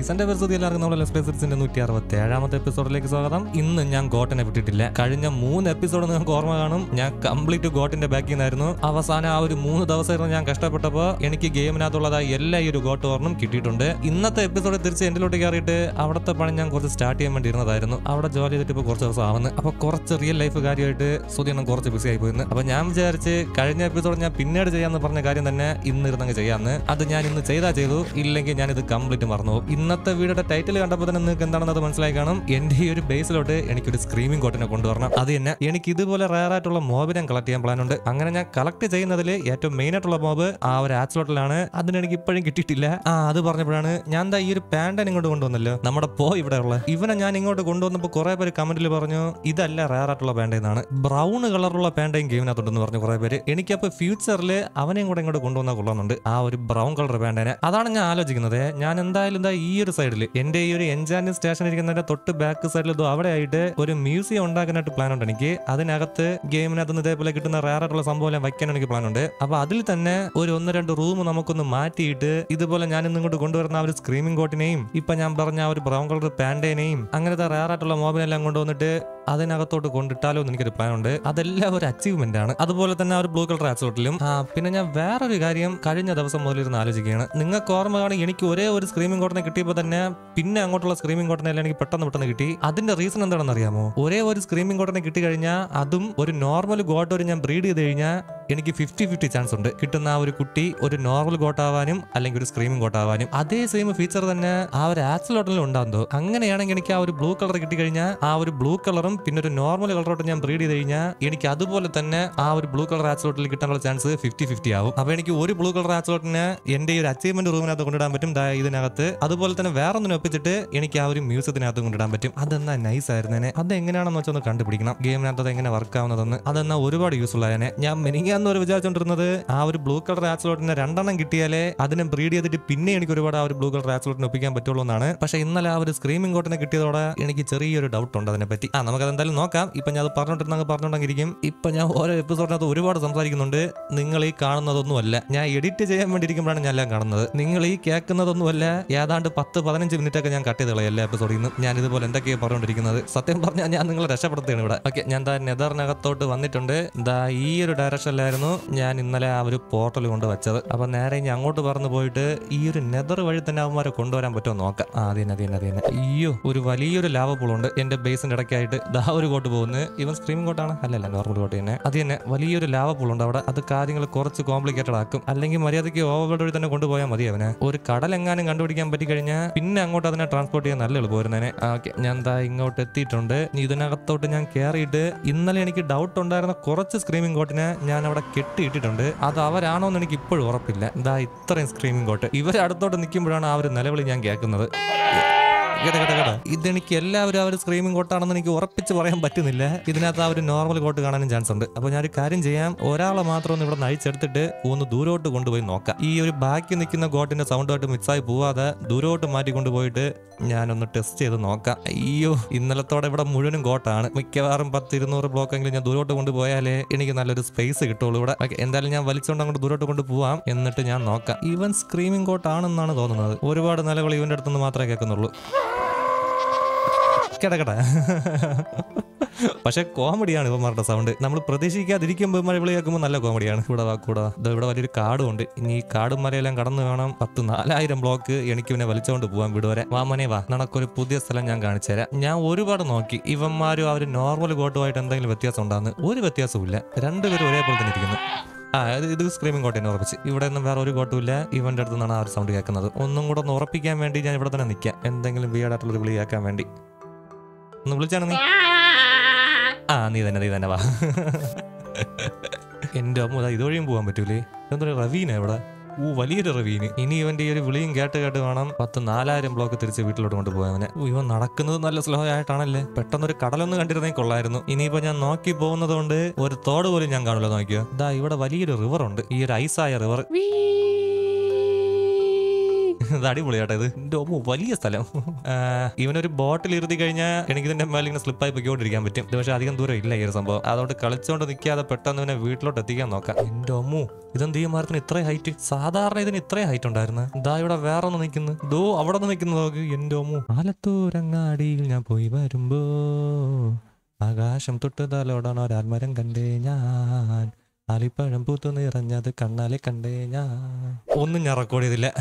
എന്റെ പരിസ്ഥിതി എല്ലാവർക്കും നമ്മുടെ ലെറ്റ്സ് പ്ലേ സീരീസിന്റെ 167ാമത്തെ എപ്പിസോഡിലേക്ക് സ്വാഗതം. ഇന്ന് ഞാൻ ഗോട്ടിനെ വിട്ടിട്ടില്ല. കഴിഞ്ഞ 3 എപ്പിസോഡ് നിങ്ങൾക്ക് ഓർമ്മ കാണും, ഞാൻ കംപ്ലീറ്റ് ഗോട്ടിന്റെ ബാക്കിൽ നിന്നായിരുന്നു. അവസാനം ആ ഒരു 3 ദിവസമായിരുന്നു ഞാൻ കഷ്ടപ്പെട്ടപ്പോ എനിക്ക് ഗെയിമിനകത്തുള്ളതായി എല്ലാ ഈ ഒരു ഗോട്ട് ഓർണും കിട്ടിയിട്ടുണ്ട്. ഇന്നത്തെ എപ്പിസോഡ് തിരിച്ച് എന്റിലോട്ട് കയറിയിട്ട് അവിടുത്തെ പണി ഞാൻ കുറച്ച് സ്റ്റാർട്ട് ചെയ്യാൻ വേണ്ടി ഇരുന്നതായിരുന്നു. അവിടെ ജോലി ചെയ്തിട്ട് ഇപ്പോൾ കുറച്ച് ദിവസം ആവുന്നു. അപ്പൊ കുറച്ച് റിയൽ ലൈഫ് കാര്യമായിട്ട് സുധിയണ്ണം കുറച്ച് ബിസി ആയി പോയിരുന്നു. അപ്പൊ ഞാൻ വിചാരിച്ച് കഴിഞ്ഞ എപ്പിസോഡ് ഞാൻ പിന്നീട് ചെയ്യാന്ന് പറഞ്ഞ കാര്യം തന്നെ ഇന്ന് ഇരുന്നങ്ങ് ചെയ്യാന്ന്. അത് ഞാൻ ഇന്ന് ചെയ്തു, ഇല്ലെങ്കിൽ ഞാൻ ഇത് കംപ്ലീറ്റ് മറന്നു. ഇന്നത്തെ വീഡിയോയുടെ ടൈറ്റിൽ കണ്ടപ്പോൾ തന്നെ നിങ്ങൾക്ക് എന്താണെന്നത് മനസ്സിലായി കാണും. എന്റെ ഈ ഒരു ബേസിലോട്ട് എനിക്കൊരു സ്ക്രീമിംഗ് ഗോട്ടിനെ കൊണ്ടുവരണം. അത് തന്നെ എനിക്ക് ഇതുപോലെ റയർ ആയിട്ടുള്ള മോബിനെ കളക്ട് ചെയ്യാൻ പ്ലാൻ ഉണ്ട്. അങ്ങനെ ഞാൻ കളക്ട് ചെയ്യുന്നതിൽ ഏറ്റവും മെയിൻ ആയിട്ടുള്ള മോബ് ആ ഒരു ആക്സിലോട്ടിലാണ്. അതിന് എനിക്ക് ഇപ്പോഴും കിട്ടിയിട്ടില്ല. അത് പറഞ്ഞപ്പോഴാണ് ഞാൻ ഈ ഒരു പാൻഡൻ ഇങ്ങോട്ട് കൊണ്ടുവന്നല്ലോ, നമ്മുടെ ഇവിടെ ഉള്ള ഇവനെ ഞാൻ ഇങ്ങോട്ട് കൊണ്ടുവന്നപ്പോൾ കുറെ പേര് കമന്റിൽ പറഞ്ഞു ഇതല്ല റയർ ആയിട്ടുള്ള പാൻഡ എന്നാണ്. ബ്രൗൺ കളറുള്ള പാൻഡയും ഗെയിമിനകത്തുണ്ടെന്ന് പറഞ്ഞു കുറെ പേര്. എനിക്കപ്പോൾ ഫ്യൂച്ചറിൽ അവനെയും കൂടെ ഇങ്ങോട്ട് കൊണ്ടുവന്നാൽ കൊള്ളുന്നുണ്ട്, ആ ഒരു ബ്രൗൺ കളർ പാൻഡനെ. അതാണ് ഞാൻ ആലോചിക്കുന്നത്. ഞാൻ എന്തായാലും ഈ ഒരു സൈഡിൽ എന്റെ ഈ ഒരു എൻചാന്റിംഗ് സ്റ്റേഷൻ ഇരിക്കുന്നതിന്റെ തൊട്ട് ബാക്ക് സൈഡിൽ അവിടെ ആയിട്ട് ഒരു മ്യൂസിയം ഉണ്ടാക്കാനായിട്ട് പ്ലാൻ ഉണ്ട് എനിക്ക്. അതിനകത്ത് ഗെയിമിനകത്ത് നിന്ന് ഇതേപോലെ കിട്ടുന്ന റയർ ആയിട്ടുള്ള സംഭവം എല്ലാം വയ്ക്കാൻ എനിക്ക് പ്ലാൻ ഉണ്ട്. അപ്പൊ അതിൽ തന്നെ ഒരു 1-2 റൂം നമുക്കൊന്ന് മാറ്റിയിട്ട് ഇതുപോലെ ഞാൻ ഇങ്ങോട്ട് കൊണ്ടുവരുന്ന ആ ഒരു സ്ക്രീമിംഗ് ഗോട്ടിനെയും ഇപ്പൊ ഞാൻ പറഞ്ഞ ആ ഒരു ബ്രൗൺ കളർ പാൻഡേനെയും അങ്ങനത്തെ റയർ ആയിട്ടുള്ള മോബിനെല്ലാം കൊണ്ടുവന്നിട്ട് അതിനകത്തോട്ട് കൊണ്ടിട്ടാലോ എന്ന് എനിക്കൊരു പ്ലാൻ ഉണ്ട്. അതെല്ലാം ഒരു അച്ചീവ്മെന്റ് ആണ്. അതുപോലെ തന്നെ ആ ഒരു ബ്ലൂ കളർ ആക്സിലോട്ടിലും. പിന്നെ ഞാൻ വേറൊരു കാര്യം കഴിഞ്ഞ ദിവസം മുതലിരുന്ന് ആലോചിക്കുകയാണ്. നിങ്ങൾക്ക് ഓർമ്മ കാണും, എനിക്ക് ഒരേ ഒരു സ്ക്രീമിംഗ് ഗോട്ടിനെ കിട്ടിയപ്പോൾ തന്നെ പിന്നെ അങ്ങോട്ടുള്ള സ്ക്രീമിംഗ് ഗോട്ടിനെ എല്ലാം എനിക്ക് പെട്ടെന്ന് കിട്ടി. അതിന്റെ റീസൺ എന്താണെന്ന് അറിയാമോ? ഒരേ ഒരു സ്ക്രീമിംഗ് ഗോട്ടിനെ കിട്ടി കഴിഞ്ഞാൽ അതും ഒരു നോർമൽ ഗോട്ട് ഒരു ഞാൻ ബ്രീഡ് ചെയ്ത് കഴിഞ്ഞാൽ എനിക്ക് 50-50 ചാൻസ് ഉണ്ട് കിട്ടുന്ന ആ ഒരു കുട്ടി ഒരു നോർമൽ ഗോട്ട് ആവാനും അല്ലെങ്കിൽ ഒരു സ്ക്രീമിംഗ് ഗോട്ട് ആവാനും. അതേ സെയിം ഫീച്ചർ തന്നെ ആ ഒരു ആക്സിലോട്ടിലും ഉണ്ടാകുന്നതോ. അങ്ങനെയാണെങ്കിൽ എനിക്ക് ആ ഒരു ബ്ലൂ കളർ കിട്ടി കഴിഞ്ഞാൽ ആ ഒരു ബ്ലൂ കളറും പിന്നെ ഒരു നോർമൽ കളറോട്ട് ഞാൻ ബ്രീഡ് ചെയ്ത് കഴിഞ്ഞാൽ എനിക്ക് അതുപോലെ തന്നെ ആ ഒരു ബ്ലൂ കളർ ആക്സിലോട്ടിൽ കിട്ടാനുള്ള ചാൻസ് 50-50 ആവും. അപ്പൊ എനിക്ക് ഒരു ബ്ലൂ കളർ ആക്സിലോട്ടിനെ എന്റെ ഈ ഒരു അച്ചീവ്മെന്റ് റൂമിനകത്ത് കൊണ്ടിടാൻ പറ്റും ഇതിനകത്ത്. അതുപോലെ തന്നെ വേറൊന്നിനെ ഒപ്പിച്ചിട്ട് എനിക്ക് ആ ഒരു മ്യൂസിയത്തിനകത്ത് കൊണ്ടിടാൻ പറ്റും. അതെന്നാ നൈസ് ആയിരുന്നേനെ. അതെങ്ങനെയാണെന്ന് വെച്ചൊന്ന് കണ്ടുപിടിക്കണം, ഗെയിമിനകത്ത് അത് എങ്ങനെ വർക്ക് ആവുന്നതെന്ന്. അതെന്നാ ഒരുപാട് യൂസ്ഫുൾ ആയനെ. ഞാൻ മെനിങ്ങാന്ന് വിചാരിച്ചോണ്ടിരുന്നത് ആ ഒരു ബ്ലൂ കളർ ആക്സിലോട്ടിനെ 2 കിട്ടിയാലേ അതിനെ ബ്രീഡ് ചെയ്തിട്ട് പിന്നെ എനിക്ക് ഒരുപാട് ആ ഒരു ബ്ലൂ കളർ ആക്സിലോട്ടിനെ ഒപ്പിക്കാൻ പറ്റുള്ളൂ എന്നാണ്. പക്ഷെ ഇന്നലെ ആ ഒരു സ്ക്രീമിംഗ് ഗോട്ടിനെ കിട്ടിയതോടെ എനിക്ക് ചെറിയൊരു ഡൗട്ട് ഉണ്ട് അതിനെ പറ്റി. നമുക്ക് അതെന്തായാലും നോക്കാം. ഇപ്പൊ ഞാൻ അത് പറഞ്ഞോണ്ടിരിക്കും. ഇപ്പൊ ഞാൻ ഓരോ എപ്പിസോഡിനകത്ത് ഒരുപാട് സംസാരിക്കുന്നുണ്ട്. നിങ്ങൾ ഈ കാണുന്നതൊന്നുമല്ല, ഞാൻ എഡിറ്റ് ചെയ്യാൻ വേണ്ടിയിരിക്കുമ്പോഴാണ് ഞാൻ എല്ലാം കാണുന്നത്. നിങ്ങൾ ഈ കേൾക്കുന്നതൊന്നുമല്ല. ഏതാണ്ട് 10-15 മിനിറ്റ് ഒക്കെ ഞാൻ കട്ട് ചെയ്തോളാം എല്ലാ എപ്പിസോഡിൽ നിന്നും. ഞാൻ ഇതുപോലെ എന്തൊക്കെയാണ് പറഞ്ഞുകൊണ്ടിരിക്കുന്നത്. സത്യം പറഞ്ഞാൽ ഞാൻ നിങ്ങളെ രക്ഷപ്പെടുത്തുകയാണ് ഇവിടെ. ഓക്കെ, ഞാൻ നെതറിനകത്തോട്ട് വന്നിട്ടുണ്ട്. ഈ ഒരു ഡയറക്ഷനിലായിരുന്നു ഞാൻ ഇന്നലെ ആ ഒരു പോർട്ടൽ കൊണ്ട് വെച്ചത്. അപ്പൊ നേരെ ഇനി അങ്ങോട്ട് പറന്ന് പോയിട്ട് ഈ ഒരു നെതർ വഴി തന്നെ അവന്മാരെ കൊണ്ടുവരാൻ പറ്റുമോ നോക്കാം. അതിനെ അയ്യോ, ഒരു വലിയൊരു ലാവ പൂളുണ്ട് എന്റെ ബേസിന്റെ ഇടയ്ക്കായിട്ട്. ഒരു കോട്ട് പോകുന്നത് ഇവൻ സ്ക്രീമിംഗ് കോട്ടാണ്, അല്ലല്ല നോർമൽ കോട്ട് തന്നെ. അത് തന്നെ വലിയൊരു ലാവ പൂളുണ്ട് അവിടെ. അത് കാര്യങ്ങൾ കുറച്ച് കോംപ്ലിക്കേറ്റഡ് ആക്കും. അല്ലെങ്കിൽ മര്യാദയ്ക്ക് ഓവർവേൾഡ് വഴി തന്നെ കൊണ്ടുപോയാൽ മതി അവന്. ഒരു കടലെങ്ങാനും കണ്ടുപിടിക്കാൻ പറ്റി കഴിഞ്ഞാൽ പിന്നെ അങ്ങോട്ട് അതിനെ ട്രാൻസ്പോർട്ട് ചെയ്യാൻ നല്ല എളുപ്പമായിരുന്നേനെ. ഓക്കെ, ഞാൻ ഇങ്ങോട്ട് എത്തിയിട്ടുണ്ട്. ഇതിനകത്തോട്ട് ഞാൻ കയറിയിട്ട് ഇന്നലെ എനിക്ക് ഡൗട്ട് ഉണ്ടായിരുന്ന കുറച്ച് സ്ക്രീമിംഗ് കോട്ടിനെ ഞാൻ അവിടെ കെട്ടിയിട്ടിട്ടുണ്ട്. അത് അവരാണോ എന്ന് എനിക്ക് ഇപ്പോഴും ഉറപ്പില്ല. ഇത്രയും സ്ക്രീമിംഗ് കോട്ട് ഇവരെ അടുത്തോട്ട് നിൽക്കുമ്പോഴാണ് ആ ഒരു നിലവിളി ഞാൻ കേൾക്കുന്നത്. ഇതെനിക്ക് എല്ലാവരും ആ ഒരു സ്ക്രീമിംഗ് കോട്ടാണെന്ന് എനിക്ക് ഉറപ്പിച്ച് പറയാൻ പറ്റുന്നില്ല. ഇതിനകത്ത് ആ ഒരു നോർമൽ കോട്ട് കാണാനും ചാൻസ് ഉണ്ട്. അപ്പൊ ഞാനൊരു കാര്യം ചെയ്യാം, ഒരാളെ മാത്രം ഒന്ന് ഇവിടെ നയിച്ചെടുത്തിട്ട് ഒന്ന് ദൂരോട്ട് കൊണ്ടുപോയി നോക്കാം. ഈ ഒരു ബാക്കി നിൽക്കുന്ന കോട്ടിന്റെ സൗണ്ടുമായിട്ട് മിക്സായി പോവാതെ ദൂരോട്ട് മാറ്റി കൊണ്ടുപോയിട്ട് ഞാനൊന്ന് ടെസ്റ്റ് ചെയ്ത് നോക്കാം. അയ്യോ, ഇന്നലത്തോടെ ഇവിടെ മുഴുവനും കോട്ടാണ്. മിക്കവാറും 10-200 ബ്ലോക്കെങ്കിലും ഞാൻ ദൂരോട്ട് കൊണ്ടുപോയാലേ എനിക്ക് നല്ലൊരു സ്പേസ് കിട്ടുള്ളൂ ഇവിടെ. എന്തായാലും ഞാൻ വലിച്ചുകൊണ്ട് അങ്ങോട്ട് ദൂരോട്ട് കൊണ്ടുപോവാം. എന്നിട്ട് ഞാൻ നോക്കാം. ഇവൻ സ്ക്രീമിംഗ് കോട്ട് ആണെന്നാണ് തോന്നുന്നത്. ഒരുപാട് നിലകൾ ഇവന്റെ അടുത്തുനിന്ന് മാത്രമേ കേൾക്കുന്നുള്ളൂ. പക്ഷെ കോമഡിയാണ് ഇവന്മാരുടെ സൗണ്ട്. നമ്മൾ പ്രതീക്ഷിക്കാതിരിക്കുമ്പോൾ ഇവന്മാരെ വിളി കേൾക്കുമ്പോൾ നല്ല കോമഡിയാണ്. ഇവിടെ വലിയൊരു കാടും ഉണ്ട്. ഇനി ഈ കാടും മലയെല്ലാം കടന്നു വേണം 10-4000 ബ്ലോക്ക് എനിക്ക് ഇവനെ വലിച്ചുകൊണ്ട് പോകാൻ വീടുവരെ. വാമനെ വാ, നമുക്കൊരു പുതിയ സ്ഥലം ഞാൻ കാണിച്ചു തരാം. ഞാൻ ഒരുപാട് നോക്കി, ഇവന്മാരും ആ ഒരു നോർമൽ കോട്ടുമായിട്ട് എന്തെങ്കിലും വ്യത്യാസം ഉണ്ടാകുന്നു. ഒരു വ്യത്യാസവും ഇല്ല, രണ്ടുപേരും ഒരേപോലെ തന്നെ ഇരിക്കുന്നു. ഇത് സ്ക്രീമിംഗ് കോട്ട് തന്നെ ഉറപ്പിച്ച്. ഇവിടെ ഒന്നും വേറെ ഒരു കോട്ടുമില്ല. ഇവന്റെ അടുത്ത് നിന്നാണ് ആ ഒരു സൗണ്ട് കേൾക്കുന്നത്. ഒന്നും കൂടെ ഒന്ന് ഉറപ്പിക്കാൻ വേണ്ടി ഞാൻ ഇവിടെ തന്നെ നിൽക്കാം, എന്തെങ്കിലും വീടായിട്ടുള്ളൊരു വിളി കേൾക്കാൻ വേണ്ടി. ഒന്ന് വിളിച്ചാണ് നീ തന്നെ വാ. എന്റെ അമ്മ, ഇതുവഴിയും പോകാൻ പറ്റൂലേ? എന്തൊരു റവീന ഇവിടെ. വലിയൊരു റവീന്. ഇനി ഇവന്റെ ഈ ഒരു വിളിയും കേട്ട് വേണം 10-4000 ബ്ലോക്ക് തിരിച്ച് വീട്ടിലോട്ട് കൊണ്ടുപോയവനെ. ഇവൻ നടക്കുന്നത് നല്ല സ്ലോ ആയിട്ടാണല്ലേ. പെട്ടെന്നൊരു കടലൊന്ന് കണ്ടിരുന്നേ കൊള്ളായിരുന്നു. ഇനിയിപ്പോ ഞാൻ നോക്കി പോകുന്നത് കൊണ്ട് ഒരു തോട് പോലും ഞാൻ കാണില്ല. നോക്കിയോ, ഇവിടെ വലിയൊരു റിവർ ഉണ്ട്. ഈ ഒരു ഐസായ റിവർ. ഇത് അടിപൊളിയാട്ടെ. ഇത് എന്റെ വലിയ സ്ഥലം. ഇവനൊരു ബോട്ടിൽ ഇരുത്തി കഴിഞ്ഞാൽ എനിക്ക് ഇതിന്റെ മേലെ ഇങ്ങനെ സ്ലിപ്പായി പൊയ്ക്കൊണ്ടിരിക്കാൻ പറ്റും. ഇത് പക്ഷെ അധികം ദൂരം ഇല്ല ഈ ഒരു സംഭവം. അതുകൊണ്ട് കളിച്ചോണ്ട് നിൽക്കാതെ പെട്ടെന്ന് ഇവനെ വീട്ടിലോട്ട് എത്തിക്കാൻ നോക്കാം. എന്റെ അമ്മു, ഇതെന്ത് ഈ മരത്തിന് ഇത്രയും ഹൈറ്റ്? സാധാരണ ഇതിന് ഇത്രയും ഹൈറ്റ് ഉണ്ടായിരുന്നു. ഇതാ ഇവിടെ വേറെ ഒന്ന് നിൽക്കുന്നു. ദോ അവിടെ നിന്ന് നിൽക്കുന്നു നോക്ക്. എന്റെ അമ്മു, ആലത്തൂരങ്ങാടിയിൽ ഞാൻ പോയി വരുമ്പോ ആകാശം തൊട്ട് തലോടണ ഒരാൽമരം കണ്ടേ ഞാൻ, ആലിപ്പഴം പൂത്തു നിറഞ്ഞത് കണ്ണാലെ കണ്ടേ ഞാൻ. ഒന്നും ഞാൻ റെക്കോർഡ് ചെയ്തില്ല.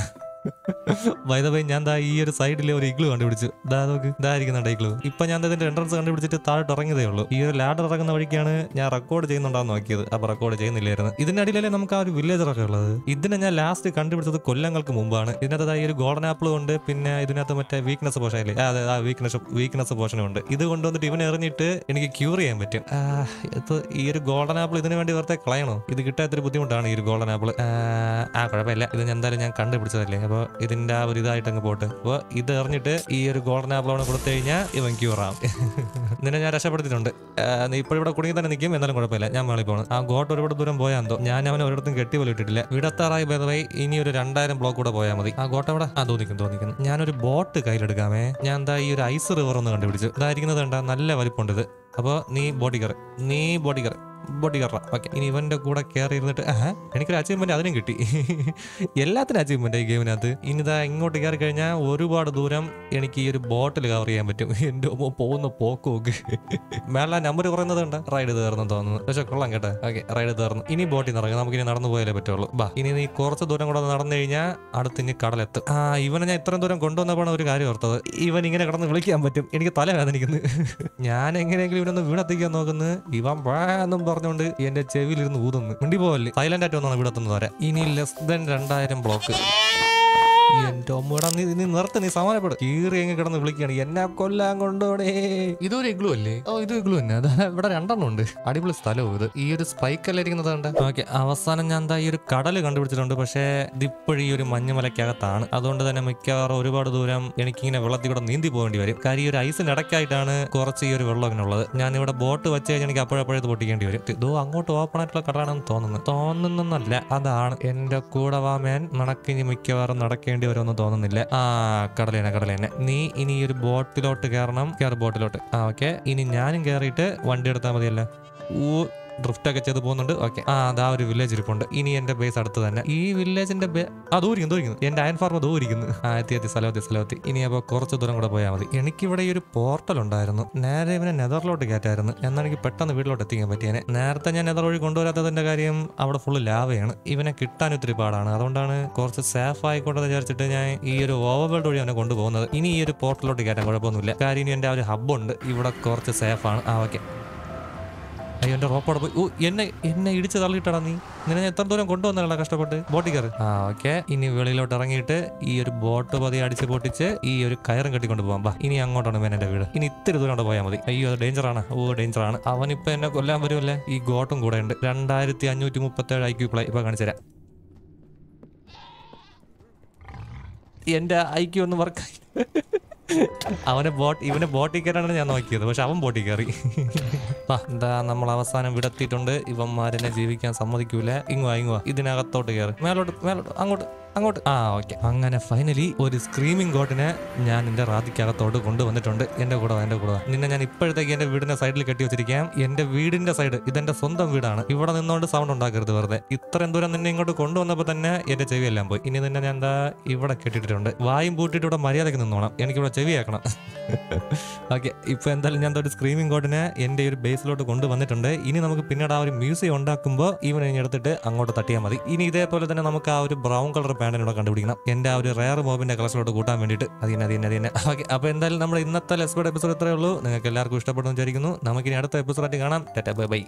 വൈദവൈ ഞാൻ ദാ ഈ ഒരു സൈഡിലെ ഒരു ഇഗ്ലു കണ്ടുപിടിച്ചു. ദാ നോക്ക്, ഇതായിരിക്കുന്നുണ്ട് ഇഗ്ലു. ഇപ്പൊ ഞാൻ ഇതിന്റെ എൻട്രൻസ് കണ്ടുപിടിച്ചിട്ട് താഴോട്ട് ഇറങ്ങിയതേ ഉള്ളൂ. ഈ ഒരു ലാഡർ ഇറങ്ങുന്ന വഴിക്കാണ് ഞാൻ റെക്കോർഡ് ചെയ്യുന്നുണ്ടാന്ന് നോക്കിയത്. അപ്പൊ റെക്കോർഡ് ചെയ്യുന്നില്ലായിരുന്നു. ഇതിന്റെ അടിയിലല്ലേ നമുക്ക് ആ ഒരു വില്ലേജറൊക്കെ ഉള്ളത്. ഇതിനെ ഞാൻ ലാസ്റ്റ് കണ്ടുപിടിച്ചത് കൊല്ലങ്ങൾക്ക് മുമ്പാണ്. ഇതിനകത്ത് ഈ ഒരു ഗോൾഡൻ ആപ്പിളും ഉണ്ട്, പിന്നെ ഇതിനകത്ത് മറ്റേ വീക്ക്നെസ് പോർഷൻ ഇല്ലേ, അതെ ആ വീക്ക്നെസ് പോർഷനും ഉണ്ട്. ഇത് കൊണ്ടുവന്നിട്ട് ഇവനെ എറിഞ്ഞിട്ട് എനിക്ക് ക്യൂർ ചെയ്യാൻ പറ്റും. ഈ ഒരു ഗോൾഡൻ ആപ്പിൾ ഇതിനു വേണ്ടി വെറുതെ കളയണോ? ഇത് കിട്ടാത്തൊരു ബുദ്ധിമുട്ടാണ് ഈ ഒരു ഗോൾഡൻ ആപ്പിൾ. കുഴപ്പമില്ല, ഇത് എന്തായാലും ഞാൻ കണ്ടുപിടിച്ചതല്ലേ. അപ്പൊ ഇതിന്റെ ആ ഒരു ഇതായിട്ട് അങ്ങ് പോട്ട്. അപ്പൊ ഇത് എറിഞ്ഞിട്ട് ഈ ഒരു ഗോൾഡൻ ആപ്പിളോട് കൊടുത്തു കഴിഞ്ഞാൽ ഇവൻ ക്യൂറാം. നിന്നെ ഞാൻ രക്ഷപ്പെടുത്തിയിട്ടുണ്ട്. നീ ഇപ്പോൾ ഇവിടെ കുടുങ്ങി തന്നെ നിൽക്കും, എന്നാലും കുഴപ്പമില്ല. ഞാൻ മേളിൽ പോകണം. ആ ഗോട്ട് ഒരുപാട് ദൂരം പോയാൽ എന്തോ ഞാൻ അവനെ ഒരിടത്തും കെട്ടി പോലും ഇട്ടിട്ടില്ല. വിടത്താറായി ഭേദമായി ഇനി ഒരു 2000 ബ്ലോക്ക് കൂടെ പോയാൽ മതി. ആ ഗോട്ട് അവിടെ തോന്നിക്കുന്നു. ഞാനൊരു ബോട്ട് കയ്യിലെടുക്കാമേ. ഞാൻ എന്താ ഈ ഒരു ഐസ് റിവർ ഒന്ന് കണ്ടുപിടിച്ചു. ഇതായിരിക്കുന്നത് കണ്ടാ നല്ല വലിപ്പമുണ്ട് ഇത്. അപ്പൊ നീ ബോട്ടി കയറി ഓക്കെ. ഇനി ഇവന്റെ കൂടെ കയറി ഇരുന്നിട്ട് എനിക്കൊരു അച്ചീവ്മെന്റ് അതിനും കിട്ടി. എല്ലാത്തിനും അച്ചീവ്മെന്റ് ഈ ഗെയിമിനകത്ത്. ഇനി ഇതാ ഇങ്ങോട്ട് കയറി കഴിഞ്ഞാൽ ഒരുപാട് ദൂരം എനിക്ക് ഈ ഒരു ബോട്ടിൽ കവർ ചെയ്യാൻ പറ്റും. എന്റെ പോകുന്ന പോക്ക് നോക്ക്. മേള നമ്പർ കുറയുന്നത് കണ്ട റൈഡ് തീർന്നു തോന്നുന്നു. പക്ഷെ കൊള്ളാം കേട്ടോ. ഓക്കെ, റൈഡ് തീർന്നു. ഇനി ബോട്ടിൽ നിന്ന് ഇറങ്ങാം. നമുക്ക് ഇനി നടന്നു പോയാലേ പറ്റുള്ളൂ. ബാ, ഇനി നീ കുറച്ച് ദൂരം കൂടെ നടന്നു കഴിഞ്ഞാൽ അടുത്ത് ഇനി കടലെത്തും. ഇവനെ ഞാൻ ഇത്രയും ദൂരം കൊണ്ടുവന്നപ്പോഴാണ് ഒരു കാര്യം ഓർത്തത്. ഇവൻ ഇങ്ങനെ കിടന്ന് വിളിക്കാൻ പറ്റും. എനിക്ക് തല വേദനിക്കുന്നു. ഞാൻ എങ്ങനെയെങ്കിലും ഇവനൊന്ന് വീണെത്തിക്കാൻ നോക്കുന്നു. ഇവൻ എന്നും പറഞ്ഞുകൊണ്ട് എന്റെ ചെവിയിലിരുന്ന് ഊതുന്നു. മിണ്ടി പോവല്ലേ, സൈലന്റ് ആയിട്ട് വന്നാണ് ഇവിടെ എത്തുന്നത് വരെ. ഇനി ലെസ് ദൻ 2000 ബ്ലോക്ക്. എന്റെ അമ്മൂടാ, നീ നിർത്ത്, നീ സമാനപ്പെടും. കീറി എങ്ങനെ കിടന്ന് വിളിക്കുകയാണ്, എന്നെ കൊല്ലാൻ കൊണ്ടോടേ. ഇതൊരു ഇഗ്ലു അല്ലേ? ഇത് ഇഗ്ലു തന്നെ. അത് ഇവിടെ 2 ഉണ്ട്. അടിപൊളി സ്ഥലവും ഇത്. ഈ ഒരു സ്പൈക്കല്ല ഇരിക്കുന്നത് കണ്ട്. ഓക്കെ, അവസാനം ഞാൻ എന്താ ഈ ഒരു കടല് കണ്ടുപിടിച്ചിട്ടുണ്ട്. പക്ഷേ ഇതിപ്പോഴും ഈ ഒരു മഞ്ഞുമലക്കകത്താണ്. അതുകൊണ്ട് തന്നെ മിക്കവാറും ഒരുപാട് ദൂരം എനിക്കിങ്ങനെ വെള്ളത്തിൽ കൂടെ നീന്തി പോകേണ്ടി വരും. കാര്യം ഈ ഒരു ഐസിന് ഇടയ്ക്കായിട്ടാണ് കുറച്ച് ഈ ഒരു വെള്ളം ഇങ്ങനെ ഉള്ളത്. ഞാൻ ഇവിടെ ബോട്ട് വെച്ച് കഴിഞ്ഞാൽ എനിക്ക് അപ്പോഴപ്പോഴത് പൊട്ടിക്കേണ്ടി വരും. ഇതോ അങ്ങോട്ട് ഓപ്പൺ ആയിട്ടുള്ള കടലാണെന്ന് തോന്നുന്നല്ല, അതാണ്. എന്റെ കൂടെ വാമേൻ നടക്കിനി മിക്കവാറും നടക്കേണ്ടി വരുമെന്ന് തോന്നുന്നില്ല. കടലേനെ. നീ ഇനി ഈ ഒരു ബോട്ടിലോട്ട് കയറണം. ബോട്ടിലോട്ട്. ഓക്കെ, ഇനി ഞാനും കയറിയിട്ട് വണ്ടി എടുത്താൽ മതിയല്ല. ഡ്രിഫ്റ്റ് ഒക്കെ ചെയ്ത് പോകുന്നുണ്ട്. ഓക്കെ, അതാ ഒരു വില്ലേജ് ഇരിപ്പുണ്ട്. ഇനി എന്റെ ബേസ് അടുത്ത് തന്നെ. ഈ വില്ലേജിന്റെ ദൂരിക്കുന്നു. എന്റെ അയൺ ഫാർമ് ദൂരിക്കുന്നു. എത്തി സ്ഥലമെത്തി. ഇനി അപ്പൊ കുറച്ച് ദൂരം കൂടെ പോയാൽ മതി. എനിക്കിവിടെ ഈ ഒരു പോർട്ടൽ ഉണ്ടായിരുന്നു. നേരെ ഇവനെ നെതറിലോട്ട് കയറ്റായിരുന്നു. എന്നാൽ എനിക്ക് പെട്ടെന്ന് വീട്ടിലോട്ട് എത്തിക്കാൻ പറ്റിയേനെ. നേരത്തെ ഞാൻ നെതർ വഴി കൊണ്ടുവരാത്തതിന്റെ കാര്യം അവിടെ ഫുള്ള് ലാവയാണ്. ഇവനെ കിട്ടാൻ ഒത്തിരി പാടാണ്. അതുകൊണ്ടാണ് കുറച്ച് സേഫ് ആയിക്കോട്ടെ വിചാരിച്ചിട്ട് ഞാൻ ഈ ഒരു ഓവർവേൾഡ് വഴി അവനെ കൊണ്ടുപോകുന്നത്. ഇനി ഈ ഒരു പോർട്ടലിലോട്ട് കയറ്റാൻ കുഴപ്പമൊന്നുമില്ല. കാര്യം ഇനി എന്റെ ആ ഒരു ഹബ്ബുണ്ട്. ഇവിടെ കുറച്ച് സേഫാണ്. ഓക്കെ. അയ്യോ, എന്റെ റോപ്പോടെ പോയി. എന്നെ ഇടിച്ച് തള്ളിയിട്ടാ നീ. നിന്നെ എത്ര ദൂരം കൊണ്ടുവന്നല്ല കഷ്ടപ്പെട്ട്. ബോട്ടിൽ കയറി. ഓക്കെ, ഇനി വെളിയിലോട്ട് ഇറങ്ങിയിട്ട് ഈ ഒരു ബോട്ട് പതി അടിച്ച് പൊട്ടിച്ച് ഈ ഒരു കയറും കെട്ടിക്കൊണ്ട് പോകാം. ഇനി അങ്ങോട്ടാണ് എന്റെ വീട്. ഇനി ഇത്തിരി ദൂരം കൊണ്ട് പോയാൽ മതി. അയ്യോ, അത് ഡേഞ്ചറാണ്. ഡേഞ്ചറാണ്. അവനിപ്പോ എന്നെ കൊല്ലാൻ വരുമല്ലേ. ഈ ഗോട്ടും കൂടെ ഉണ്ട്. 2537 IQ പ്ലേ ഇപ്പൊ കാണിച്ചുതരാം. എന്റെ IQ ഒന്ന് വർക്കായി. ഇവനെ ബോട്ടിൽ കയറാണ് ഞാൻ നോക്കിയത്. പക്ഷെ അവൻ ബോട്ടിൽ കയറി. എന്താ നമ്മൾ അവസാനം വിടത്തിയിട്ടുണ്ട്. ഇവന്മാരെന്നെ ജീവിക്കാൻ സമ്മതിക്കൂല. ഇങ്ങുവാ ഇതിനകത്തോട്ട് കയറി. മേലോട്ട് അങ്ങോട്ട്. ഓക്കെ. അങ്ങനെ ഫൈനലി ഒരു സ്ക്രീമിംഗ് ഗോട്ടിനെ ഞാൻ എന്റെ റാദിക്കകത്തോട്ട് കൊണ്ടുവന്നിട്ടുണ്ട്. എന്റെ കൂടെ നിന്നെ ഞാൻ ഇപ്പോഴത്തേക്ക് എന്റെ വീടിന്റെ സൈഡിൽ കെട്ടി വെച്ചിരിക്കാം. എന്റെ വീടിന്റെ സൈഡ് ഇതെന്റെ സ്വന്തം വീടാണ്. ഇവിടെ നിന്നോണ്ട് സൗണ്ട് ഉണ്ടാക്കരുത് വെറുതെ. ഇത്രയും ദൂരം നിന്നെ ഇങ്ങോട്ട് കൊണ്ടുവന്നപ്പോ തന്നെ എന്റെ ചെവിയെല്ലാം പോയി. ഇനി നിന്നെ ഞാൻ എന്താ ഇവിടെ കെട്ടിയിട്ടുണ്ട്. വായും പൂട്ടിട്ട് ഇവിടെ മര്യാദയ്ക്ക് നിന്നോണം. എനിക്കിവിടെ ചെവിയാക്കണം. ഓക്കെ, ഇപ്പൊ എന്തായാലും ഞാൻ ഒരു സ്ക്രീമിംഗ് ഗോട്ടിനെ എന്റെ ഒരു ബേസിലോട്ട് കൊണ്ടുവന്നിട്ടുണ്ട്. ഇനി നമുക്ക് പിന്നീട് ആ ഒരു മ്യൂസിയം ഉണ്ടാക്കുമ്പോൾ ഇവനെ എടുത്തിട്ട് അങ്ങോട്ട് തട്ടിയാൽ മതി. ഇനി ഇതേപോലെ തന്നെ നമുക്ക് ആ ഒരു ബ്രൗൺ കളർ പാൻറ്റിനോട് കണ്ടുപിടിക്കണം. എന്റെ ആ ഒരു റയർ മോബിന്റെ കളക്ഷനിലോട്ട് കൂട്ടാൻ വേണ്ടിയിട്ട്. അതിനെ. ഓക്കെ, അപ്പൊ എന്തായാലും നമ്മുടെ ഇന്നത്തെ ലെസ്ബോർഡ് എപ്പിസോഡ് ഇത്രയേ ഉള്ളൂ. നിങ്ങൾക്ക് എല്ലാവർക്കും ഇഷ്ടപ്പെടുന്നു വിചാരിക്കുന്നു. നമുക്കിനി അടുത്ത എപ്പിസോഡായിട്ട് കാണാം. Tata, by.